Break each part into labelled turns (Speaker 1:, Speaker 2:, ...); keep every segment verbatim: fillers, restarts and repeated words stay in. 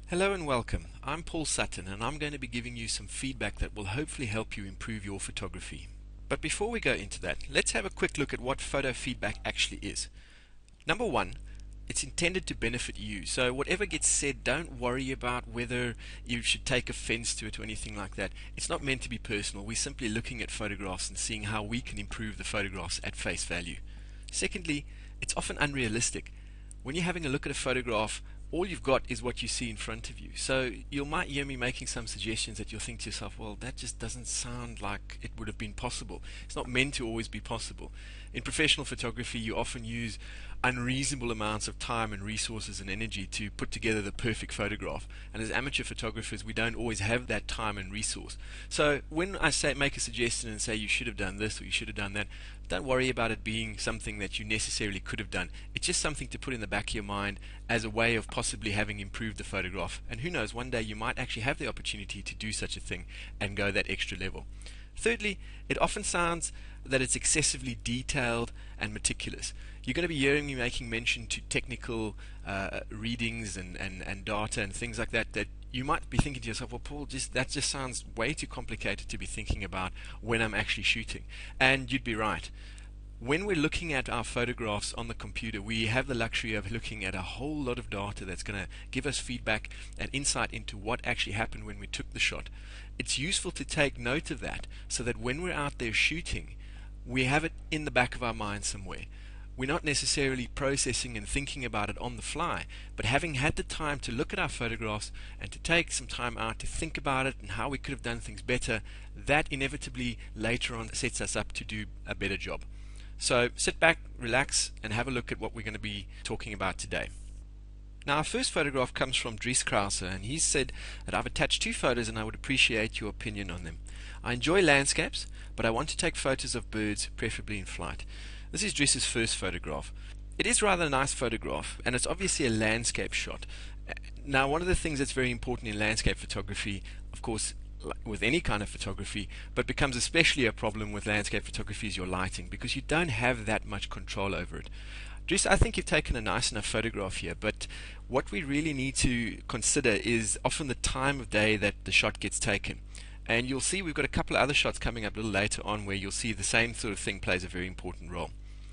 Speaker 1: Hello and welcome. I'm Paul Sutton and I'm going to be giving you some feedback that will hopefully help you improve your photography. But before we go into that, let's have a quick look at what photo feedback actually is. Number one, it's intended to benefit you. So whatever gets said, don't worry about whether you should take offense to it or anything like that. It's not meant to be personal. We're simply looking at photographs and seeing how we can improve the photographs at face value. Secondly, it's often unrealistic. When you're having a look at a photograph, all you've got is what you see in front of you. So you might hear me making some suggestions that you'll think to yourself, well, that just doesn't sound like it would have been possible. It's not meant to always be possible. In professional photography, you often use unreasonable amounts of time and resources and energy to put together the perfect photograph. And as amateur photographers, we don't always have that time and resource. So when I say make a suggestion and say you should have done this or you should have done that, don't worry about it being something that you necessarily could have done. It's just something to put in the back of your mind as a way of possibly having improved the photograph. And who knows, one day you might actually have the opportunity to do such a thing and go that extra level. Thirdly, it often sounds that it's excessively detailed and meticulous. You're going to be hearing me making mention to technical uh, readings and, and, and data and things like that that you might be thinking to yourself, well, Paul, just that just sounds way too complicated to be thinking about when I'm actually shooting. And you'd be right. When we're looking at our photographs on the computer, we have the luxury of looking at a whole lot of data that's going to give us feedback and insight into what actually happened when we took the shot. It's useful to take note of that so that when we're out there shooting, we have it in the back of our mind somewhere. We're not necessarily processing and thinking about it on the fly, but having had the time to look at our photographs and to take some time out to think about it and how we could have done things better, that inevitably later on sets us up to do a better job. So sit back, relax, and have a look at what we're going to be talking about today. Now, our first photograph comes from Dries Krause, and he said that I've attached two photos and I would appreciate your opinion on them. I enjoy landscapes, but I want to take photos of birds, preferably in flight. This is Dries's first photograph. It is rather a nice photograph, and it's obviously a landscape shot. Now, one of the things that's very important in landscape photography, of course, with any kind of photography, but becomes especially a problem with landscape photography, is your lighting, because you don't have that much control over it. Dries, I think you've taken a nice enough photograph here, but what we really need to consider is often the time of day that the shot gets taken. And you'll see we've got a couple of other shots coming up a little later on where you'll see the same sort of thing plays a very important role.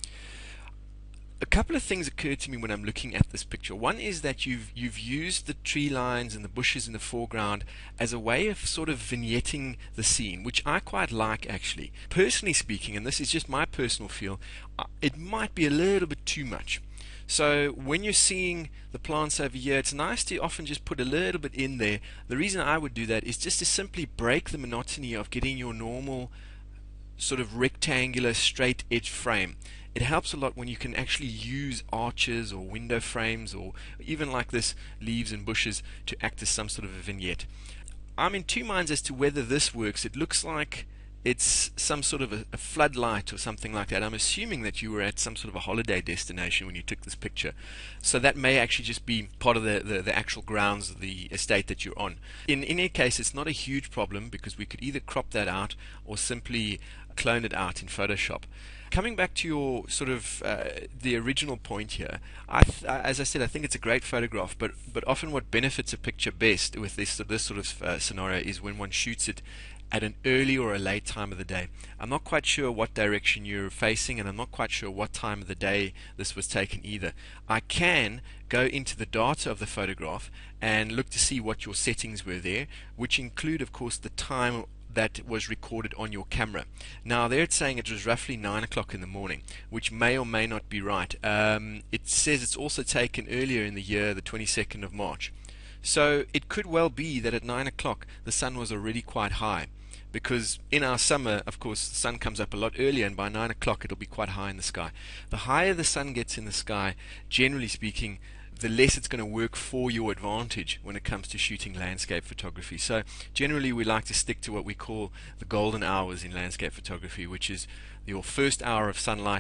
Speaker 1: A couple of things occurred to me when I'm looking at this picture. One is that you've you've used the tree lines and the bushes in the foreground as a way of sort of vignetting the scene, which I quite like actually. Personally speaking, and this is just my personal feel, it might be a little bit too much. So when you're seeing the plants over here, it's nice to often just put a little bit in there. The reason I would do that is just to simply break the monotony of getting your normal sort of rectangular straight edge frame. It helps a lot when you can actually use arches or window frames or even like this leaves and bushes to act as some sort of a vignette. I'm in two minds as to whether this works. It looks like it's some sort of a, a floodlight or something like that. I'm assuming that you were at some sort of a holiday destination when you took this picture. So that may actually just be part of the, the, the actual grounds of the estate that you're on. In, in any case, it's not a huge problem because we could either crop that out or simply clone it out in Photoshop. Coming back to your sort of uh, the original point here, I th as I said, I think it's a great photograph, but but often what benefits a picture best with this this sort of uh, scenario is when one shoots it at an early or a late time of the day. I'm not quite sure what direction you're facing, and I'm not quite sure what time of the day this was taken either. I can go into the data of the photograph and look to see what your settings were there, which include, of course, the time that was recorded on your camera. Now there it's saying it was roughly nine o'clock in the morning, which may or may not be right. Um, it says it's also taken earlier in the year, the twenty-second of March. So it could well be that at nine o'clock the sun was already quite high, because in our summer, of course, the sun comes up a lot earlier, and by nine o'clock it'll be quite high in the sky. The higher the sun gets in the sky, generally speaking, the less it's going to work for your advantage when it comes to shooting landscape photography. So generally we like to stick to what we call the golden hours in landscape photography, which is your first hour of sunlight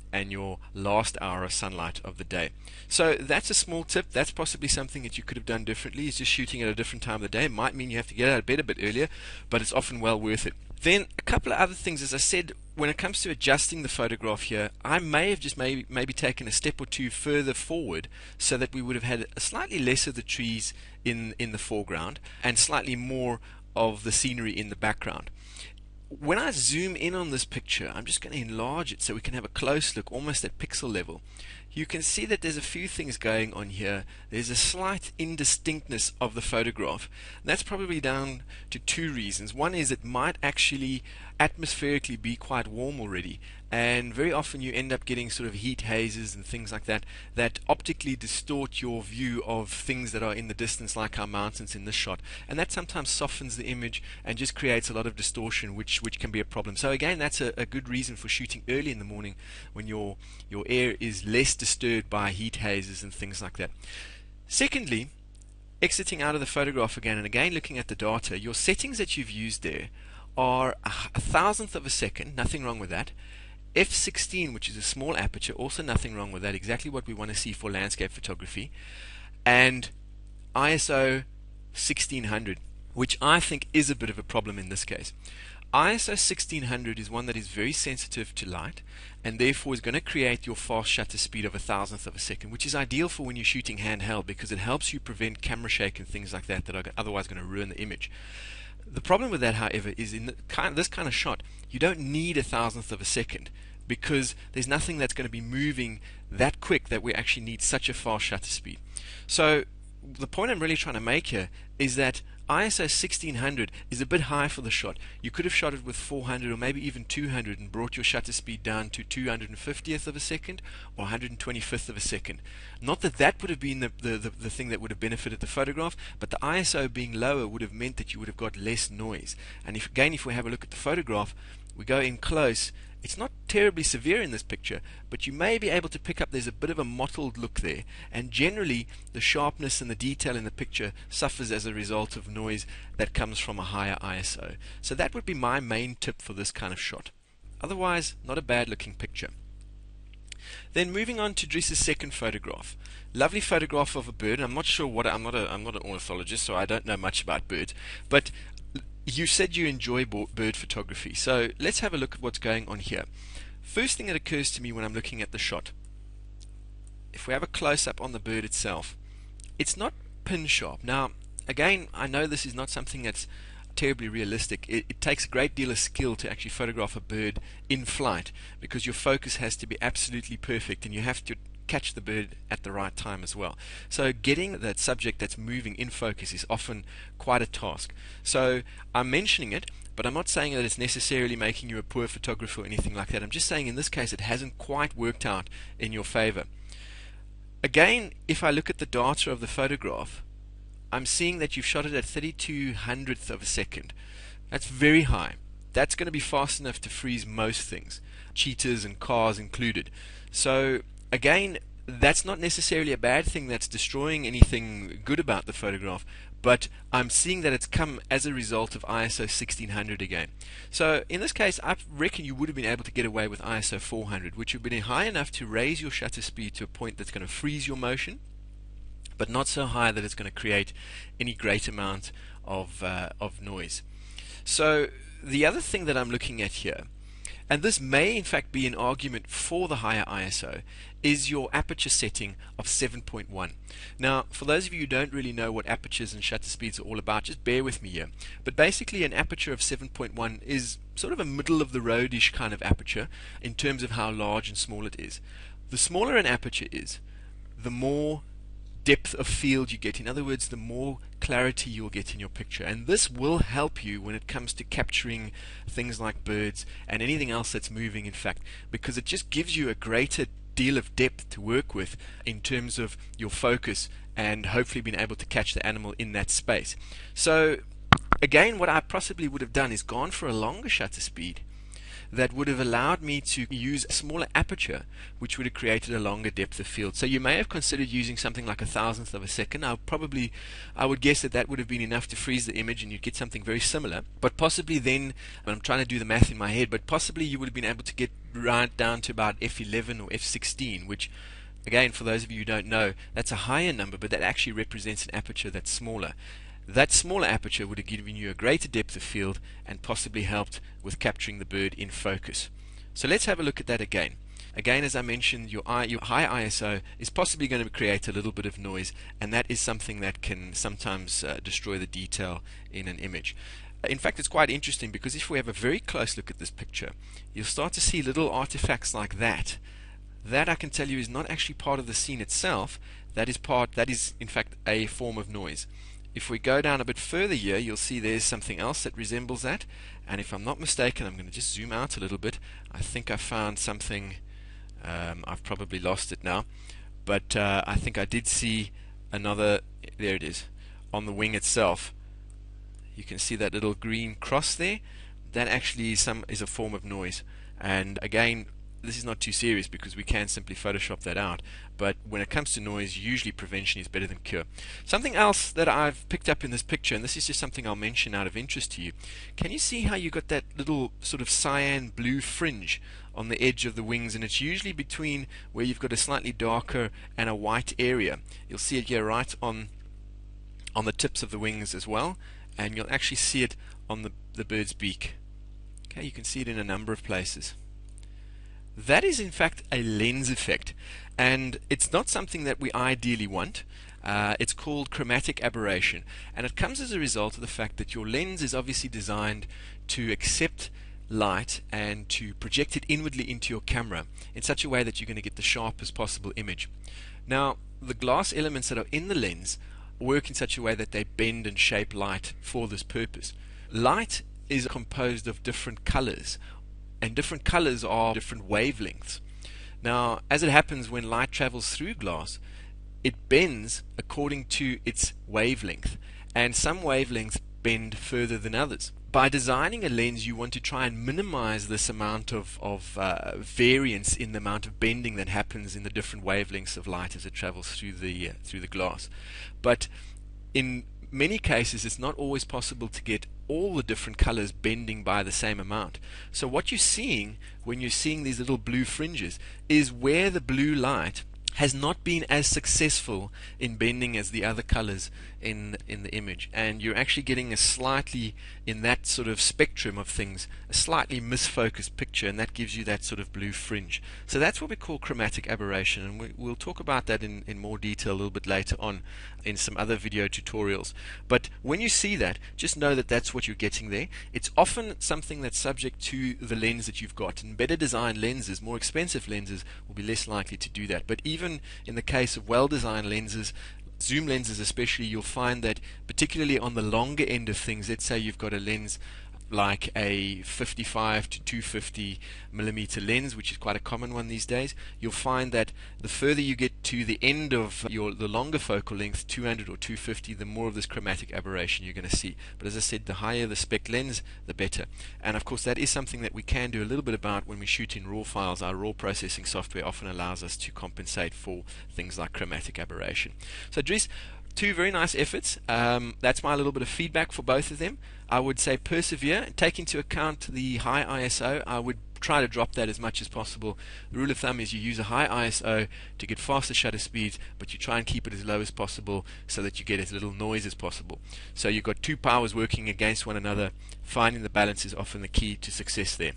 Speaker 1: and your last hour of sunlight of the day. So that's a small tip. That's possibly something that you could have done differently, is just shooting at a different time of the day. It might mean you have to get out of bed a bit earlier, but it's often well worth it. Then a couple of other things, as I said, when it comes to adjusting the photograph here, I may have just maybe, maybe taken a step or two further forward so that we would have had a slightly less of the trees in, in the foreground and slightly more of the scenery in the background. When I zoom in on this picture, I'm just going to enlarge it so we can have a close look, almost at pixel level. You can see that there's a few things going on here. There's a slight indistinctness of the photograph. And that's probably down to two reasons. One is it might actually atmospherically be quite warm already, and very often you end up getting sort of heat hazes and things like that that optically distort your view of things that are in the distance, like our mountains in this shot, and that sometimes softens the image and just creates a lot of distortion, which which can be a problem. So again, that's a, a good reason for shooting early in the morning when your your air is less disturbed by heat hazes and things like that. Secondly, exiting out of the photograph again and again looking at the data, your settings that you've used there are a, a thousandth of a second, nothing wrong with that. F sixteen, which is a small aperture, also nothing wrong with that, exactly what we want to see for landscape photography. And I S O sixteen hundred, which I think is a bit of a problem in this case. I S O sixteen hundred is one that is very sensitive to light, and therefore is going to create your fast shutter speed of a thousandth of a second, which is ideal for when you're shooting handheld, because it helps you prevent camera shake and things like that that are otherwise going to ruin the image. The problem with that, however, is in the kind, this kind of shot, you don't need a thousandth of a second, because there's nothing that's going to be moving that quick that we actually need such a fast shutter speed. So the point I'm really trying to make here is that I S O sixteen hundred is a bit high for the shot. You could have shot it with four hundred or maybe even two hundred and brought your shutter speed down to two hundred fiftieth of a second or one hundred twenty-fifth of a second. Not that that would have been the, the, the, the thing that would have benefited the photograph, but the I S O being lower would have meant that you would have got less noise. And if again, if we have a look at the photograph, we go in close, it's not terribly severe in this picture, but you may be able to pick up there's a bit of a mottled look there, and generally the sharpness and the detail in the picture suffers as a result of noise that comes from a higher I S O. So that would be my main tip for this kind of shot. Otherwise, not a bad looking picture. Then moving on to Dries' second photograph. Lovely photograph of a bird. I'm not sure what I'm not a I'm not an ornithologist, so I don't know much about birds, but you said you enjoy bird photography, so let's have a look at what's going on here. First thing that occurs to me when I'm looking at the shot, if we have a close-up on the bird itself, it's not pin sharp. Now again, I know this is not something that's terribly realistic. It, it takes a great deal of skill to actually photograph a bird in flight, because your focus has to be absolutely perfect and you have to catch the bird at the right time as well. So getting that subject that's moving in focus is often quite a task. So I'm mentioning it, but I'm not saying that it's necessarily making you a poor photographer or anything like that. I'm just saying in this case it hasn't quite worked out in your favor. Again, if I look at the data of the photograph, I'm seeing that you've shot it at thirty-two hundredths of a second. That's very high. That's going to be fast enough to freeze most things, cheetahs and cars included. So again, that's not necessarily a bad thing that's destroying anything good about the photograph, but I'm seeing that it's come as a result of I S O sixteen hundred again. So in this case, I reckon you would have been able to get away with I S O four hundred, which would have been high enough to raise your shutter speed to a point that's going to freeze your motion, but not so high that it's going to create any great amount of, uh, of noise. So the other thing that I'm looking at here, and this may in fact be an argument for the higher I S O, is your aperture setting of seven point one. Now, for those of you who don't really know what apertures and shutter speeds are all about, just bear with me here. But basically an aperture of seven point one is sort of a middle of the road-ish kind of aperture in terms of how large and small it is. The smaller an aperture is, the more depth of field you get. In other words, the more clarity you'll get in your picture, and this will help you when it comes to capturing things like birds and anything else that's moving, in fact, because it just gives you a greater deal of depth to work with in terms of your focus and hopefully being able to catch the animal in that space. So again, what I possibly would have done is gone for a longer shutter speed, that would have allowed me to use a smaller aperture, which would have created a longer depth of field. So you may have considered using something like a thousandth of a second. I would probably, I would guess that that would have been enough to freeze the image and you'd get something very similar. But possibly then, I'm trying to do the math in my head, but possibly you would have been able to get right down to about F eleven or F sixteen, which, again, for those of you who don't know, that's a higher number, but that actually represents an aperture that's smaller. That smaller aperture would have given you a greater depth of field and possibly helped with capturing the bird in focus. So let's have a look at that again. Again, as I mentioned, your, I, your high I S O is possibly going to create a little bit of noise, and that is something that can sometimes uh, destroy the detail in an image. In fact, it's quite interesting, because if we have a very close look at this picture, you'll start to see little artifacts like that. That, I can tell you, is not actually part of the scene itself. That is part, that is in fact a form of noise. If we go down a bit further here, you'll see there's something else that resembles that, and if I'm not mistaken, I'm going to just zoom out a little bit. I think I found something. um, I've probably lost it now, but uh, I think I did see another. There it is, on the wing itself. You can see that little green cross there. That actually is, some, is a form of noise, and again, this is not too serious because we can simply Photoshop that out. But when it comes to noise, usually prevention is better than cure. Something else that I've picked up in this picture, and this is just something I'll mention out of interest to you. Can you see how you got that little sort of cyan blue fringe on the edge of the wings? And it's usually between where you've got a slightly darker and a white area. You'll see it here right on on the tips of the wings as well, and you'll actually see it on the, the bird's beak. Okay, you can see it in a number of places. That is in fact a lens effect, and it's not something that we ideally want. Uh, it's called chromatic aberration, and it comes as a result of the fact that your lens is obviously designed to accept light and to project it inwardly into your camera in such a way that you're going to get the sharpest possible image. Now, the glass elements that are in the lens work in such a way that they bend and shape light for this purpose. Light is composed of different colors, and different colors are different wavelengths. Now, as it happens, when light travels through glass, it bends according to its wavelength, and some wavelengths bend further than others. By designing a lens, you want to try and minimize this amount of, of uh, variance in the amount of bending that happens in the different wavelengths of light as it travels through the uh, through the glass. But in many cases, it's not always possible to get all the different colors bending by the same amount. So what you're seeing when you're seeing these little blue fringes is where the blue light has not been as successful in bending as the other colors in in the image, and you're actually getting a slightly, in that sort of spectrum of things, a slightly misfocused picture, and that gives you that sort of blue fringe. So that's what we call chromatic aberration, and we, we'll talk about that in, in more detail a little bit later on in some other video tutorials. But when you see that, just know that that's what you're getting there. It's often something that's subject to the lens that you've got, and better designed lenses, more expensive lenses, will be less likely to do that. But even in the case of well-designed lenses, zoom lenses especially, you'll find that particularly on the longer end of things, let's say you've got a lens like a fifty-five to two fifty millimeter lens, which is quite a common one these days, you'll find that the further you get to the end of your the longer focal length, two hundred or two fifty, the more of this chromatic aberration you're going to see. But as I said, the higher the spec lens, the better. And of course, that is something that we can do a little bit about when we shoot in RAW files. Our RAW processing software often allows us to compensate for things like chromatic aberration. So Dries, two very nice efforts. Um, that's my little bit of feedback for both of them. I would say persevere, take into account the high I S O. I would try to drop that as much as possible. The rule of thumb is you use a high I S O to get faster shutter speeds, but you try and keep it as low as possible so that you get as little noise as possible. So you've got two powers working against one another. Finding the balance is often the key to success there.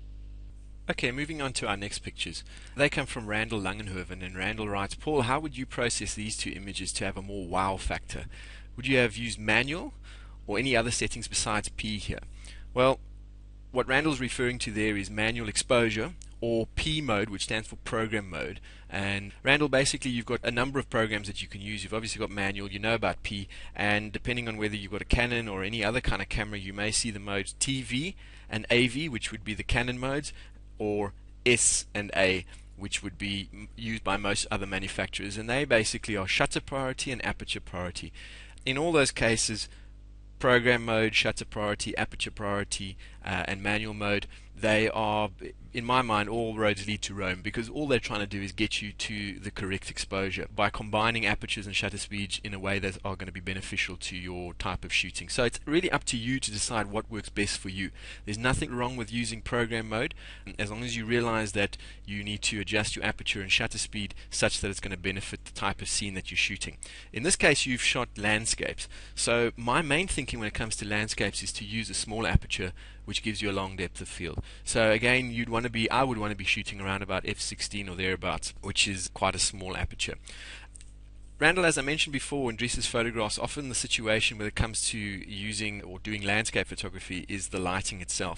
Speaker 1: Okay, moving on to our next pictures. They come from Randall Langenhoven, and Randall writes, Paul, how would you process these two images to have a more wow factor? Would you have used manual or any other settings besides P here? Well, what Randall's referring to there is manual exposure, or P mode, which stands for program mode. And Randall, basically you've got a number of programs that you can use. You've obviously got manual, you know about P, and depending on whether you've got a Canon or any other kind of camera, you may see the modes T V and A V, which would be the Canon modes, or S and A, which would be used by most other manufacturers, and they basically are shutter priority and aperture priority. In all those cases, program mode, shutter priority, aperture priority, uh, and manual mode, they are, in my mind, all roads lead to Rome, because all they're trying to do is get you to the correct exposure by combining apertures and shutter speeds in a way that are going to be beneficial to your type of shooting. So it's really up to you to decide what works best for you. There's nothing wrong with using program mode, as long as you realize that you need to adjust your aperture and shutter speed such that it's going to benefit the type of scene that you're shooting. In this case, you've shot landscapes. So my main thinking when it comes to landscapes is to use a small aperture, which gives you a long depth of field. So again, you'd want to be, I would want to be shooting around about f sixteen or thereabouts, which is quite a small aperture. Randall, as I mentioned before, in Dries' photographs, often the situation when it comes to using or doing landscape photography is the lighting itself.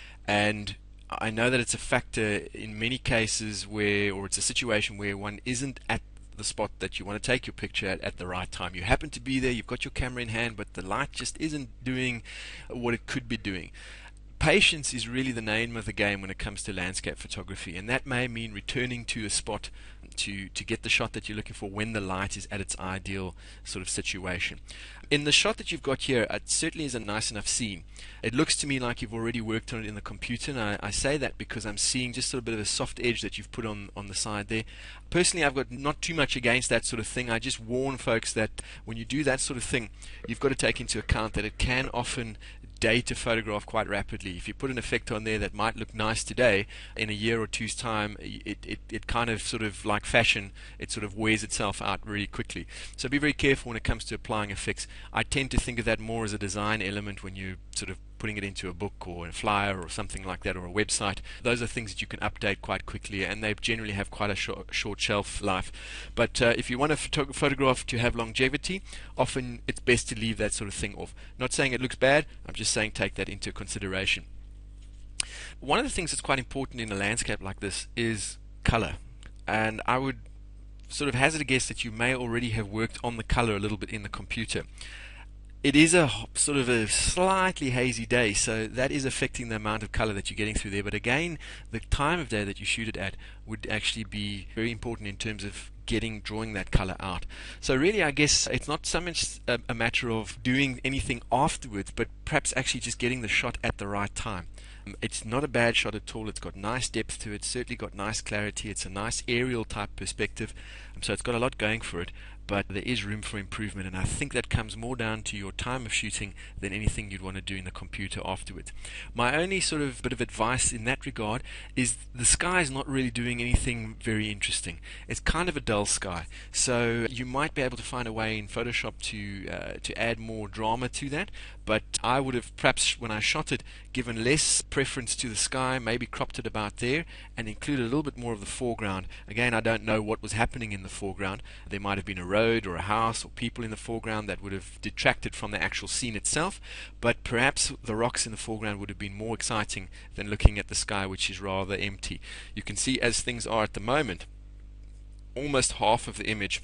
Speaker 1: And I know that it's a factor in many cases where, or it's a situation where one isn't at the spot that you want to take your picture at at the right time. You happen to be there, you've got your camera in hand, but the light just isn't doing what it could be doing. Patience is really the name of the game when it comes to landscape photography, and that may mean returning to a spot to, to get the shot that you're looking for when the light is at its ideal sort of situation. In the shot that you've got here, it certainly is a nice enough scene. It looks to me like you've already worked on it in the computer, and I, I say that because I'm seeing just a little bit of a soft edge that you've put on, on the side there. Personally, I've got not too much against that sort of thing. I just warn folks that when you do that sort of thing, you've got to take into account that it can often date a photograph quite rapidly. If you put an effect on there that might look nice today, in a year or two's time, it, it, it kind of sort of like fashion, it sort of wears itself out really quickly. So be very careful when it comes to applying effects. I tend to think of that more as a design element when you sort of putting it into a book or a flyer or something like that, or a website. Those are things that you can update quite quickly, and they generally have quite a short, short shelf life. But uh, if you want a photo photograph to have longevity, often it's best to leave that sort of thing off. Not saying it looks bad, I'm just saying take that into consideration. One of the things that's quite important in a landscape like this is color, and I would sort of hazard a guess that you may already have worked on the color a little bit in the computer. It is a sort of a slightly hazy day, so that is affecting the amount of color that you're getting through there. But again, the time of day that you shoot it at would actually be very important in terms of getting, drawing that color out. So really, I guess it's not so much a, a matter of doing anything afterwards, but perhaps actually just getting the shot at the right time. It's not a bad shot at all. It's got nice depth to it, certainly got nice clarity. It's a nice aerial type perspective, so it's got a lot going for it, but there is room for improvement, and I think that comes more down to your time of shooting than anything you'd want to do in the computer afterwards. My only sort of bit of advice in that regard is the sky is not really doing anything very interesting. It's kind of a dull sky, so you might be able to find a way in Photoshop to uh, to add more drama to that, but I would have perhaps, when I shot it, given less preference to the sky, maybe cropped it about there and included a little bit more of the foreground. Again, I don't know what was happening in the foreground. There might have been a road or a house or people in the foreground that would have detracted from the actual scene itself, but perhaps the rocks in the foreground would have been more exciting than looking at the sky, which is rather empty. You can see, as things are at the moment, almost half of the image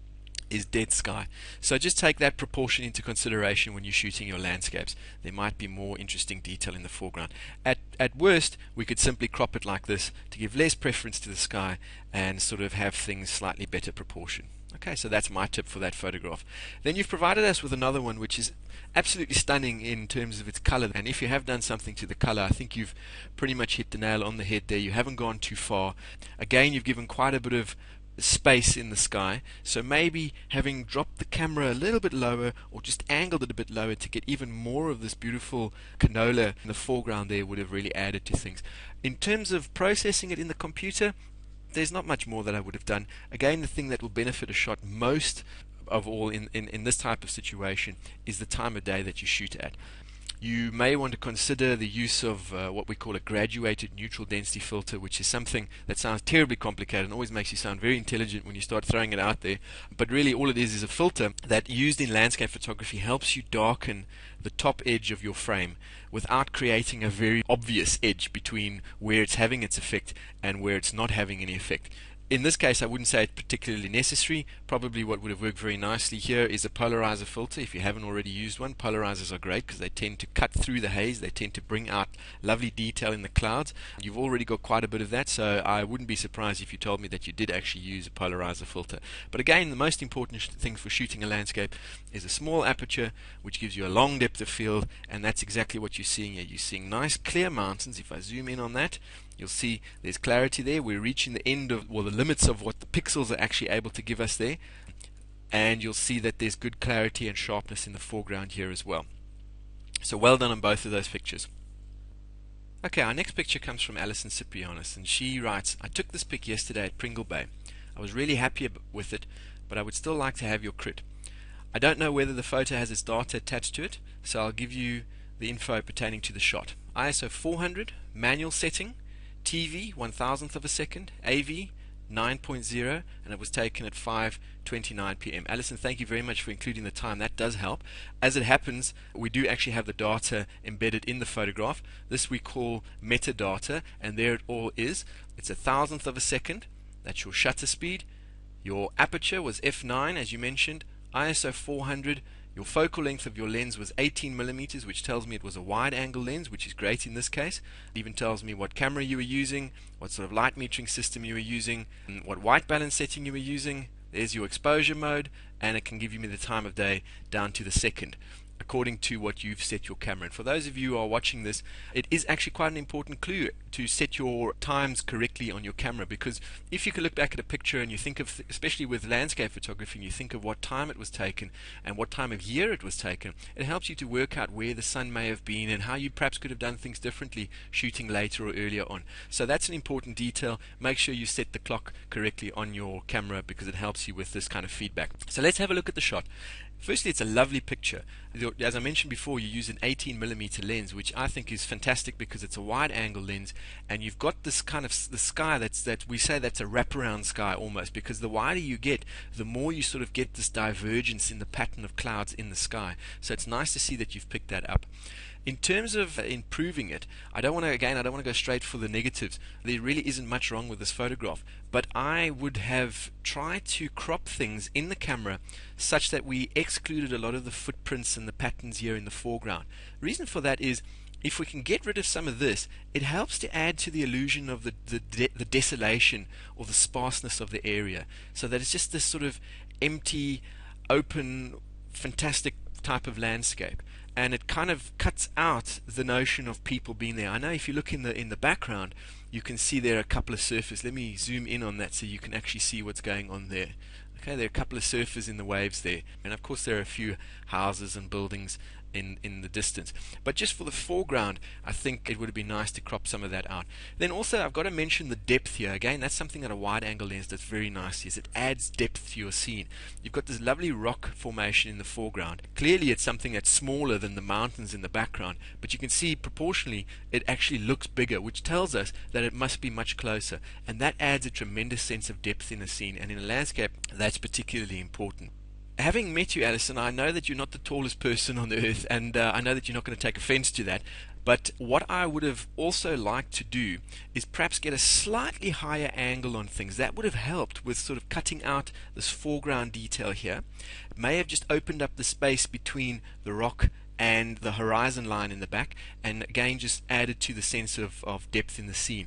Speaker 1: is dead sky. So just take that proportion into consideration when you're shooting your landscapes. There might be more interesting detail in the foreground. At, at worst, we could simply crop it like this to give less preference to the sky and sort of have things slightly better proportion. Okay, so that's my tip for that photograph. Then you've provided us with another one which is absolutely stunning in terms of its color, and if you have done something to the color, I think you've pretty much hit the nail on the head there. You haven't gone too far. Again, you've given quite a bit of space in the sky, so maybe having dropped the camera a little bit lower or just angled it a bit lower to get even more of this beautiful canola in the foreground there would have really added to things. In terms of processing it in the computer, there's not much more that I would have done. Again, the thing that will benefit a shot most of all in, in, in this type of situation is the time of day that you shoot at. You may want to consider the use of uh, what we call a graduated neutral density filter, which is something that sounds terribly complicated and always makes you sound very intelligent when you start throwing it out there. But really all it is is a filter that, used in landscape photography, helps you darken the top edge of your frame without creating a very obvious edge between where it's having its effect and where it's not having any effect. In this case, I wouldn't say it's particularly necessary. Probably what would have worked very nicely here is a polarizer filter. If you haven't already used one, polarizers are great because they tend to cut through the haze. They tend to bring out lovely detail in the clouds. You've already got quite a bit of that, so I wouldn't be surprised if you told me that you did actually use a polarizer filter. But again, the most important thing for shooting a landscape is a small aperture, which gives you a long depth of field, and that's exactly what you're seeing here. You're seeing nice clear mountains. If I zoom in on that, you'll see there's clarity there. We're reaching the end of, well, the limits of what the pixels are actually able to give us there. And you'll see that there's good clarity and sharpness in the foreground here as well. So well done on both of those pictures. Okay, our next picture comes from Alison Ciprianos, and she writes, I took this pic yesterday at Pringle Bay. I was really happy with it, but I would still like to have your crit. I don't know whether the photo has its data attached to it, so I'll give you the info pertaining to the shot. I S O four hundred, manual setting, T V one thousandth of a second, A V nine point zero, and it was taken at five twenty-nine p m Alison, thank you very much for including the time. That does help. As it happens, we do actually have the data embedded in the photograph. This we call metadata, and there it all is. It's a thousandth of a second. That's your shutter speed. Your aperture was f nine, as you mentioned. I S O four hundred. Your focal length of your lens was eighteen millimeters, which tells me it was a wide angle lens, which is great in this case. It even tells me what camera you were using, what sort of light metering system you were using, and what white balance setting you were using. There's your exposure mode, and it can give you me the time of day down to the second, according to what you've set your camera. And for those of you who are watching this, it is actually quite an important clue to set your times correctly on your camera, because if you can look back at a picture and you think of, especially with landscape photography, and you think of what time it was taken and what time of year it was taken, it helps you to work out where the sun may have been and how you perhaps could have done things differently shooting later or earlier on. So that's an important detail. Make sure you set the clock correctly on your camera because it helps you with this kind of feedback. So let's have a look at the shot. Firstly, it's a lovely picture. As I mentioned before, you use an eighteen millimeter lens, which I think is fantastic because it's a wide angle lens, and you've got this kind of the sky that's that we say that's a wraparound sky almost, because the wider you get, the more you sort of get this divergence in the pattern of clouds in the sky. So it's nice to see that you've picked that up. In terms of improving it, I don't want to, again, I don't want to go straight for the negatives. There really isn't much wrong with this photograph, but I would have tried to crop things in the camera such that we excluded a lot of the footprints and the patterns here in the foreground. The reason for that is, if we can get rid of some of this, it helps to add to the illusion of the, the, de the desolation or the sparseness of the area, so that it's just this sort of empty, open, fantastic type of landscape. And it kind of cuts out the notion of people being there. I know if you look in the in the background, you can see there are a couple of surfers. Let me zoom in on that so you can actually see what's going on there. Okay, there are a couple of surfers in the waves there, and of course there are a few houses and buildings in in the distance. But just for the foreground, I think it would have been nice to crop some of that out. Then also, I've got to mention the depth here. Again, that's something that a wide angle lens does very nicely, is it adds depth to your scene. You've got this lovely rock formation in the foreground. Clearly it's something that's smaller than the mountains in the background, but you can see proportionally it actually looks bigger, which tells us that it must be much closer, and that adds a tremendous sense of depth in a scene, and in a landscape that's particularly important. Having met you, Alison, I know that you're not the tallest person on the earth, and uh, I know that you're not going to take offense to that, but what I would have also liked to do is perhaps get a slightly higher angle on things. That would have helped with sort of cutting out this foreground detail here. It may have just opened up the space between the rock and the horizon line in the back, and again just added to the sense of, of depth in the scene.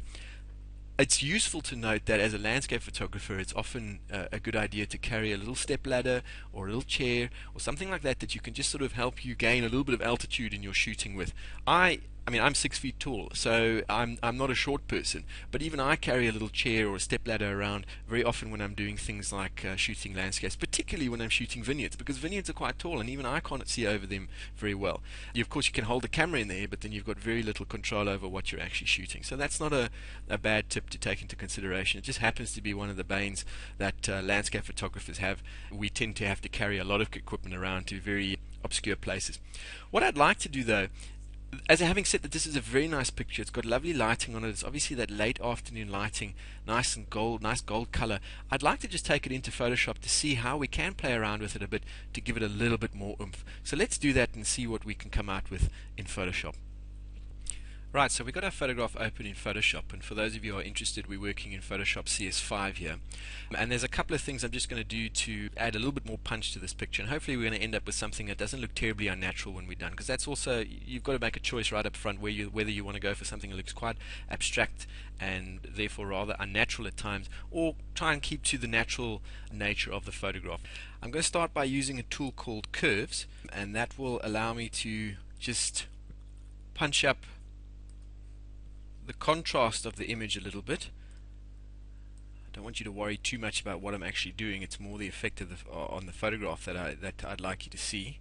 Speaker 1: It's useful to note that as a landscape photographer, it's often uh, a good idea to carry a little step ladder or a little chair or something like that that you can just sort of help you gain a little bit of altitude in your shooting with. I I mean, I'm six feet tall, so I'm I'm not a short person, but even I carry a little chair or a stepladder around very often when I'm doing things like uh, shooting landscapes, particularly when I'm shooting vineyards, because vineyards are quite tall and even I can't see over them very well. You, of course, you can hold the camera in there, but then you've got very little control over what you're actually shooting. So that's not a, a bad tip to take into consideration. It just happens to be one of the banes that uh, landscape photographers have. We tend to have to carry a lot of equipment around to very obscure places. What I'd like to do, though, as having said that this is a very nice picture, it's got lovely lighting on it, it's obviously that late afternoon lighting, nice and gold, nice gold color. I'd like to just take it into Photoshop to see how we can play around with it a bit to give it a little bit more oomph. So let's do that and see what we can come out with in Photoshop. Right, so we've got our photograph open in Photoshop, and for those of you who are interested, we're working in Photoshop C S five here. And there's a couple of things I'm just going to do to add a little bit more punch to this picture, and hopefully we're going to end up with something that doesn't look terribly unnatural when we're done, because that's also, you've got to make a choice right up front where you, whether you want to go for something that looks quite abstract and therefore rather unnatural at times, or try and keep to the natural nature of the photograph. I'm going to start by using a tool called Curves, and that will allow me to just punch up the contrast of the image a little bit. I don't want you to worry too much about what I'm actually doing. It's more the effect of the, uh, on the photograph that, I, that I'd like you to see.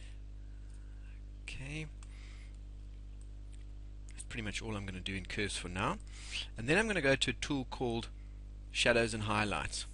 Speaker 1: Okay, that's pretty much all I'm going to do in Curves for now. And then I'm going to go to a tool called Shadows and Highlights.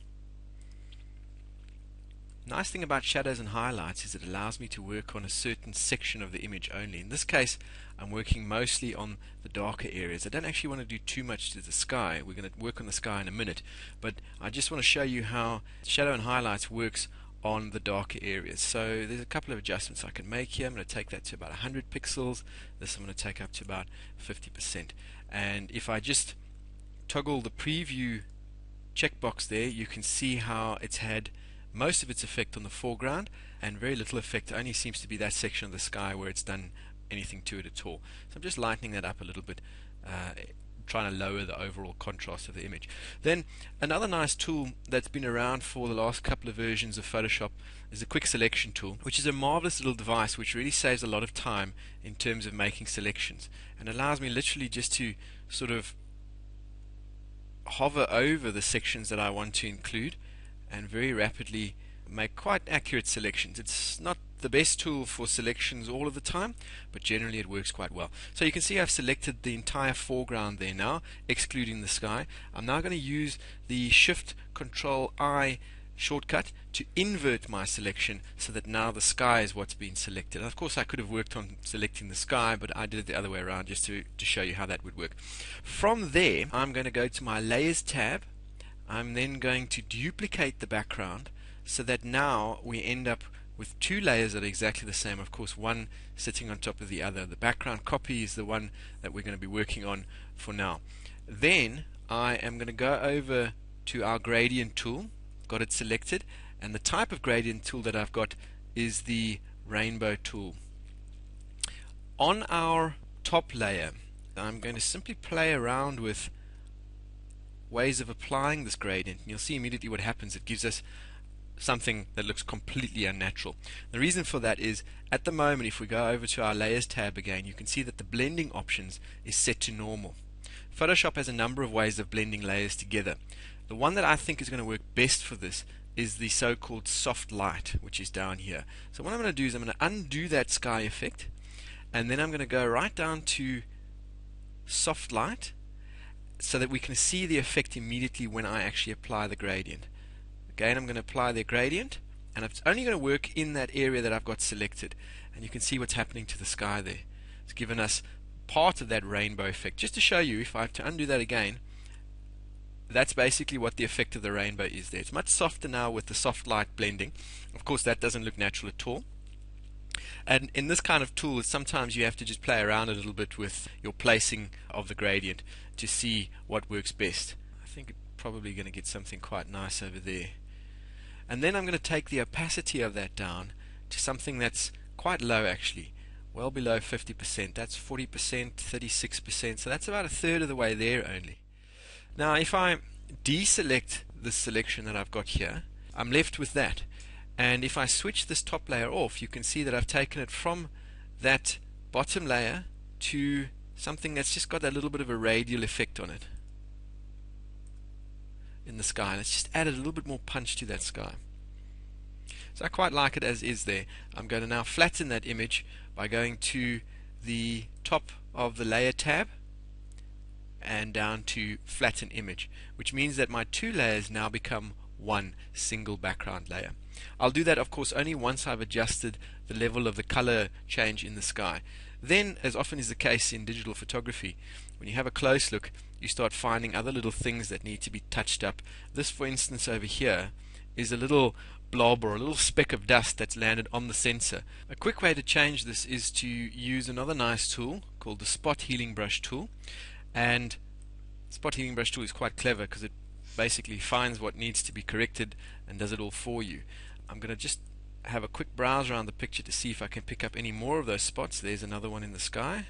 Speaker 1: Nice thing about shadows and highlights is it allows me to work on a certain section of the image only. In this case, I'm working mostly on the darker areas. I don't actually want to do too much to the sky. We're going to work on the sky in a minute, but I just want to show you how shadow and highlights works on the darker areas. So there's a couple of adjustments I can make here. I'm going to take that to about one hundred pixels. This I'm going to take up to about fifty percent. And if I just toggle the preview checkbox there, you can see how it's had most of its effect on the foreground and very little effect only seems to be that section of the sky where it's done anything to it at all. So I'm just lightening that up a little bit, uh, trying to lower the overall contrast of the image. Then another nice tool that's been around for the last couple of versions of Photoshop is the Quick Selection tool, which is a marvelous little device which really saves a lot of time in terms of making selections and allows me literally just to sort of hover over the sections that I want to include and very rapidly make quite accurate selections. It's not the best tool for selections all of the time, but generally it works quite well. So you can see I've selected the entire foreground there now, excluding the sky. I'm now going to use the Shift Control I shortcut to invert my selection so that now the sky is what's been selected. And of course I could have worked on selecting the sky, but I did it the other way around just to, to show you how that would work. From there I'm going to go to my Layers tab. I'm then going to duplicate the background so that now we end up with two layers that are exactly the same, of course one sitting on top of the other. The background copy is the one that we're going to be working on for now. Then I am going to go over to our gradient tool, got it selected, and the type of gradient tool that I've got is the rainbow tool. On our top layer I'm going to simply play around with ways of applying this gradient, and you'll see immediately what happens. It gives us something that looks completely unnatural. The reason for that is at the moment, if we go over to our Layers tab again, you can see that the blending options is set to normal. Photoshop has a number of ways of blending layers together. The one that I think is going to work best for this is the so-called soft light, which is down here. So what I'm going to do is I'm going to undo that sky effect, and then I'm going to go right down to soft light, so that we can see the effect immediately when I actually apply the gradient. Again, I'm going to apply the gradient, and it's only going to work in that area that I've got selected, and you can see what's happening to the sky there. It's given us part of that rainbow effect. Just to show you, if I have to undo that again, that's basically what the effect of the rainbow is there. It's much softer now with the soft light blending. Of course that doesn't look natural at all. And in this kind of tool, sometimes you have to just play around a little bit with your placing of the gradient to see what works best. I think it's probably going to get something quite nice over there. And then I'm going to take the opacity of that down to something that's quite low actually, well below fifty percent. That's forty percent, thirty-six percent, so that's about a third of the way there only. Now if I deselect this selection that I've got here, I'm left with that. And if I switch this top layer off, you can see that I've taken it from that bottom layer to something that's just got a little bit of a radial effect on it in the sky. Let's just add a little bit more punch to that sky. So I quite like it as is there. I'm going to now flatten that image by going to the top of the Layer tab and down to Flatten Image, which means that my two layers now become one single background layer. I'll do that of course only once I've adjusted the level of the color change in the sky. Then, as often is the case in digital photography, when you have a close look you start finding other little things that need to be touched up. This for instance over here is a little blob or a little speck of dust that's landed on the sensor. A quick way to change this is to use another nice tool called the Spot Healing Brush tool, and Spot Healing Brush tool is quite clever because it basically finds what needs to be corrected and does it all for you. I'm going to just have a quick browse around the picture to see if I can pick up any more of those spots. There's another one in the sky.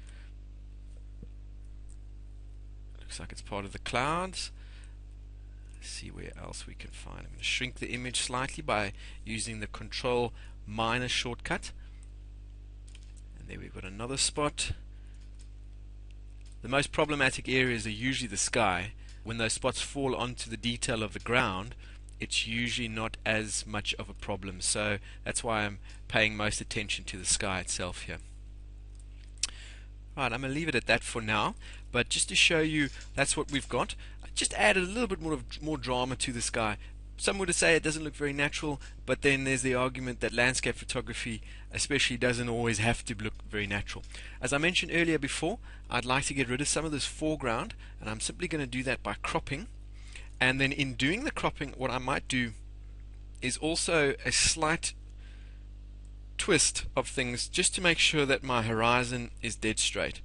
Speaker 1: Looks like it's part of the clouds. Let's see where else we can find. I'm going to shrink the image slightly by using the Control minus shortcut. And there we've got another spot. The most problematic areas are usually the sky. When those spots fall onto the detail of the ground, it's usually not as much of a problem. So that's why I'm paying most attention to the sky itself here. Right, I'm going to leave it at that for now, but just to show you that's what we've got. I just added a little bit more of more drama to the sky. Some would say it doesn't look very natural, but then there's the argument that landscape photography especially doesn't always have to look very natural. As I mentioned earlier before, I'd like to get rid of some of this foreground, and I'm simply going to do that by cropping. And then in doing the cropping, what I might do is also a slight twist of things just to make sure that my horizon is dead straight.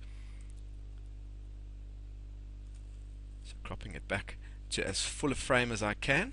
Speaker 1: So cropping it back to as full a frame as I can.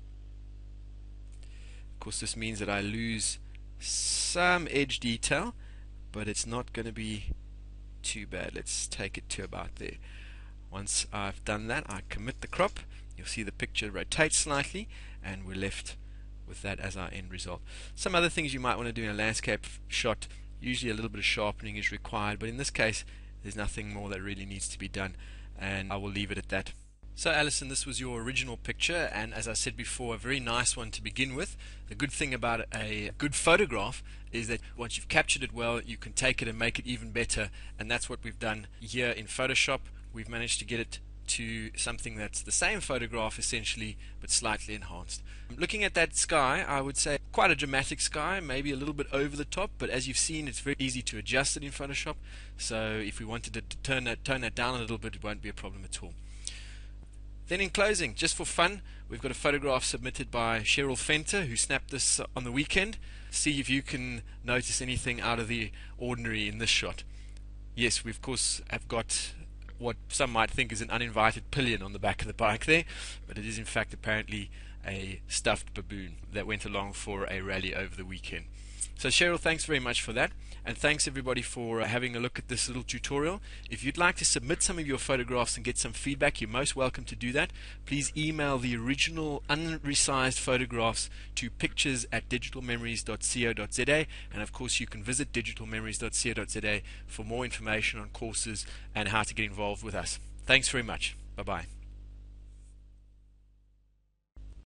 Speaker 1: Of course, this means that I lose some edge detail, but it's not going to be too bad. Let's take it to about there. Once I've done that, I commit the crop. You'll see the picture rotates slightly, and we're left with that as our end result. Some other things you might want to do in a landscape shot, usually a little bit of sharpening is required, but in this case there's nothing more that really needs to be done, and I will leave it at that. So Alison, this was your original picture, and as I said before, a very nice one to begin with. The good thing about a good photograph is that once you've captured it well, you can take it and make it even better, and that's what we've done here in Photoshop. We've managed to get it to something that's the same photograph essentially, but slightly enhanced. Looking at that sky, I would say quite a dramatic sky, maybe a little bit over the top, but as you've seen, it's very easy to adjust it in Photoshop. So if we wanted to turn that, tone that down a little bit, it won't be a problem at all. Then in closing, just for fun, we've got a photograph submitted by Cheryl Fenter, who snapped this on the weekend. See if you can notice anything out of the ordinary in this shot. Yes, we of course have got what some might think is an uninvited pillion on the back of the bike there, but it is in fact apparently a stuffed baboon that went along for a rally over the weekend. So Cheryl, thanks very much for that, and thanks everybody for having a look at this little tutorial. If you'd like to submit some of your photographs and get some feedback, you're most welcome to do that. Please email the original unresized photographs to pictures at digital memories dot co dot za, and of course you can visit digital memories dot co dot za for more information on courses and how to get involved with us. Thanks very much. Bye bye.